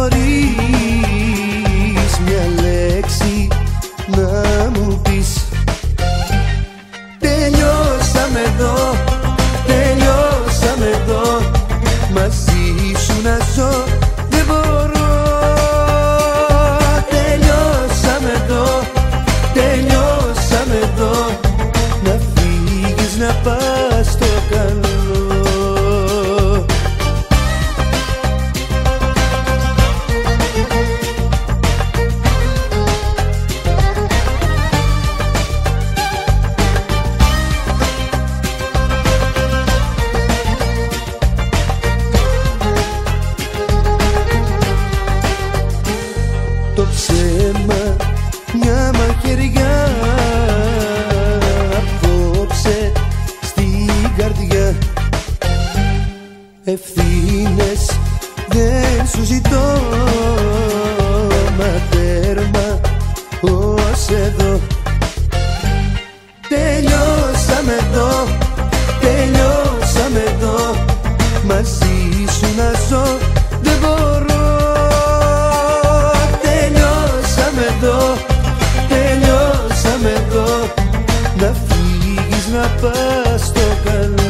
μπορείς μια λέξη να μου πεις? Τελειώσαμε εδώ, τελειώσαμε εδώ, μαζί σου να ζω δεν μπορώ. Τελειώσαμε εδώ, τελειώσαμε εδώ, να φύγεις να πας στο καλό. Το ψέμα μια μαχαιριά απόψε στην καρδιά. Ευθύνες δεν σου ζητώ, μα τέρμα ως εδώ. Τελειώσαμε εδώ, τελειώσαμε εδώ, μαζί σου να ζω δεν μπορώ. Τελειώσαμε εδώ, να φύγεις να πας στο καλό.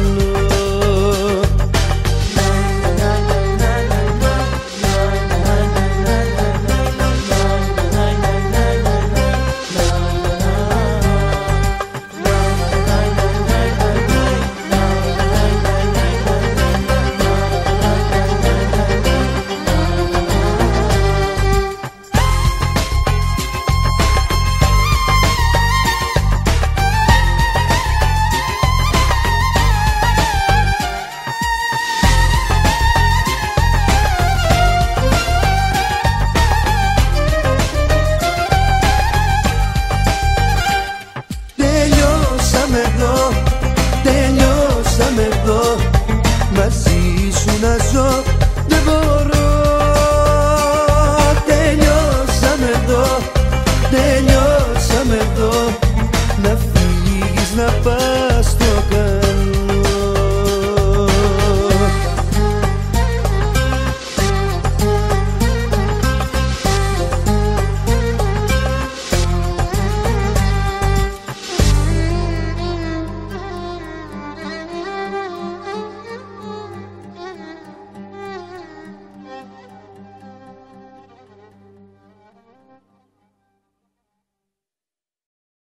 Τελειώσαμε εδώ, μαζί σου να ζω δεν μπορώ. Τελειώσαμε εδώ, τελειώσαμε εδώ, να φύγεις να πας.